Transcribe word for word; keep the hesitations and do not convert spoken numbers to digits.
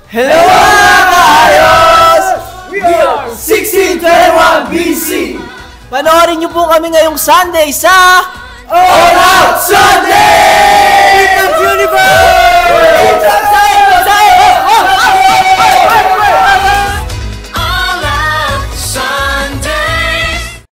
Hello mga kaayos! We are sixteen twenty-one B C! Panoorin niyo po kami ngayong Sunday sa All Out Sunday!